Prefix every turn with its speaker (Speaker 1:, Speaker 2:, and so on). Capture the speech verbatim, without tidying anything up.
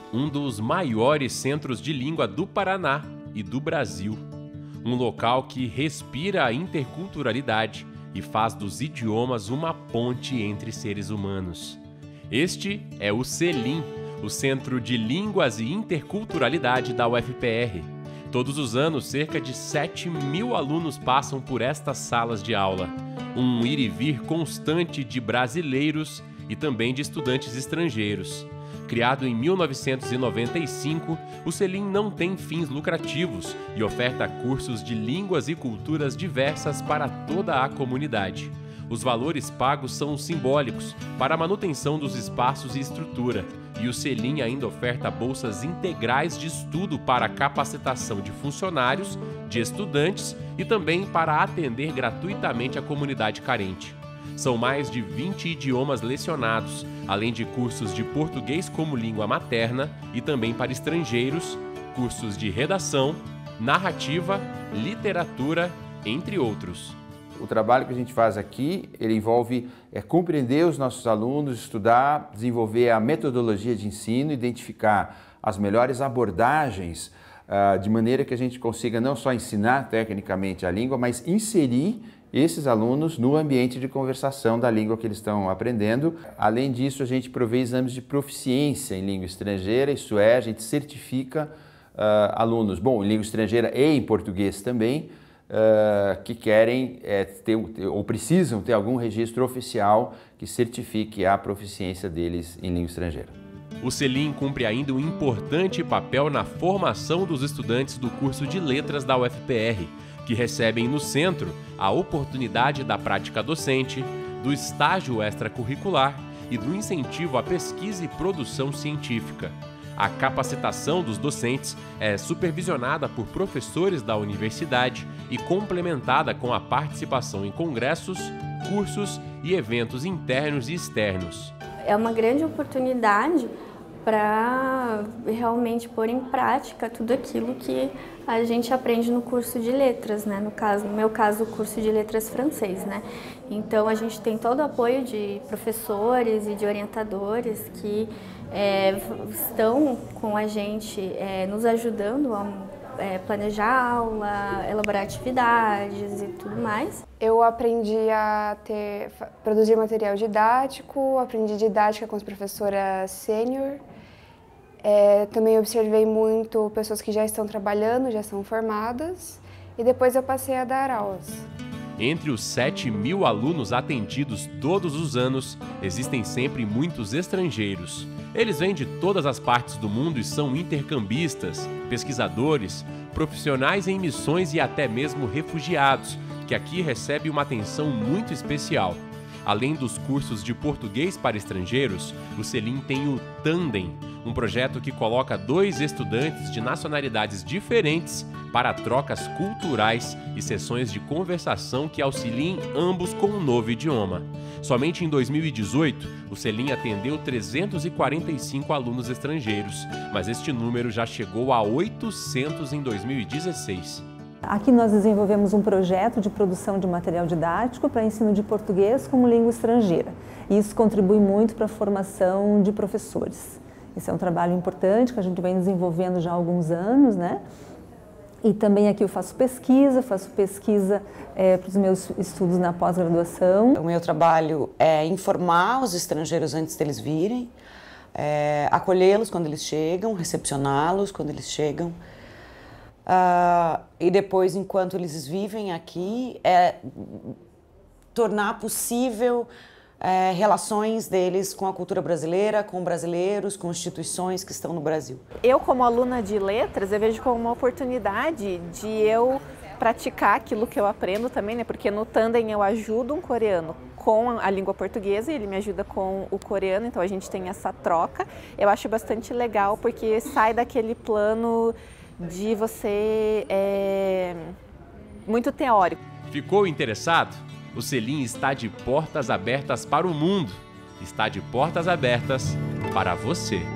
Speaker 1: um dos maiores centros de língua do Paraná e do Brasil. Um local que respira a interculturalidade e faz dos idiomas uma ponte entre seres humanos. Este é o CELIM, o Centro de Línguas e Interculturalidade da U F P R. Todos os anos, cerca de sete mil alunos passam por estas salas de aula. Um ir e vir constante de brasileiros e também de estudantes estrangeiros. Criado em mil novecentos e noventa e cinco, o CELIM não tem fins lucrativos e oferta cursos de línguas e culturas diversas para toda a comunidade. Os valores pagos são simbólicos para a manutenção dos espaços e estrutura, e o CELIM ainda oferta bolsas integrais de estudo para a capacitação de funcionários, de estudantes e também para atender gratuitamente a comunidade carente. São mais de vinte idiomas lecionados, além de cursos de português como língua materna e também para estrangeiros, cursos de redação, narrativa, literatura, entre outros.
Speaker 2: O trabalho que a gente faz aqui, ele envolve é, compreender os nossos alunos, estudar, desenvolver a metodologia de ensino, identificar as melhores abordagens, uh, de maneira que a gente consiga não só ensinar tecnicamente a língua, mas inserir esses alunos no ambiente de conversação da língua que eles estão aprendendo. Além disso, a gente provê exames de proficiência em língua estrangeira, isso é, a gente certifica uh, alunos, bom, em língua estrangeira e em português também, uh, que querem é, ter, ou precisam ter algum registro oficial que certifique a proficiência deles em língua estrangeira.
Speaker 1: O CELIM cumpre ainda um importante papel na formação dos estudantes do curso de Letras da U F P R, que recebem no centro a oportunidade da prática docente, do estágio extracurricular e do incentivo à pesquisa e produção científica. A capacitação dos docentes é supervisionada por professores da universidade e complementada com a participação em congressos, cursos e eventos internos e externos.
Speaker 3: É uma grande oportunidade para realmente pôr em prática tudo aquilo que a gente aprende no curso de letras, né? No caso, no meu caso, o curso de letras francês, né? Então a gente tem todo o apoio de professores e de orientadores que é, estão com a gente, é, nos ajudando a é, planejar aula, elaborar atividades e tudo mais.
Speaker 4: Eu aprendi a ter, produzir material didático, aprendi didática com as professoras sênior. É, também observei muito pessoas que já estão trabalhando, já são formadas, e depois eu passei a dar aulas.
Speaker 1: Entre os sete mil alunos atendidos todos os anos, existem sempre muitos estrangeiros. Eles vêm de todas as partes do mundo e são intercambistas, pesquisadores, profissionais em missões e até mesmo refugiados, que aqui recebem uma atenção muito especial. Além dos cursos de português para estrangeiros, o CELIM tem o Tandem, um projeto que coloca dois estudantes de nacionalidades diferentes para trocas culturais e sessões de conversação que auxiliem ambos com um novo idioma. Somente em dois mil e dezoito, o CELIM atendeu trezentos e quarenta e cinco alunos estrangeiros, mas este número já chegou a oitocentos em dois mil e dezesseis.
Speaker 5: Aqui nós desenvolvemos um projeto de produção de material didático para ensino de português como língua estrangeira. E isso contribui muito para a formação de professores. Esse é um trabalho importante que a gente vem desenvolvendo já há alguns anos, né? E também aqui eu faço pesquisa, faço pesquisa é, para os meus estudos na pós-graduação.
Speaker 6: O meu trabalho é informar os estrangeiros antes deles virem, é, acolhê-los quando eles chegam, recepcioná-los quando eles chegam. Uh, e depois, enquanto eles vivem aqui, é tornar possível é, relações deles com a cultura brasileira, com brasileiros, com instituições que estão no Brasil.
Speaker 7: Eu, como aluna de letras, eu vejo como uma oportunidade de eu praticar aquilo que eu aprendo também, né? Porque no Tandem eu ajudo um coreano com a língua portuguesa e ele me ajuda com o coreano, então a gente tem essa troca. Eu acho bastante legal porque sai daquele plano de você é, muito teórico.
Speaker 1: Ficou interessado? O CELIM está de portas abertas para o mundo. Está de portas abertas para você.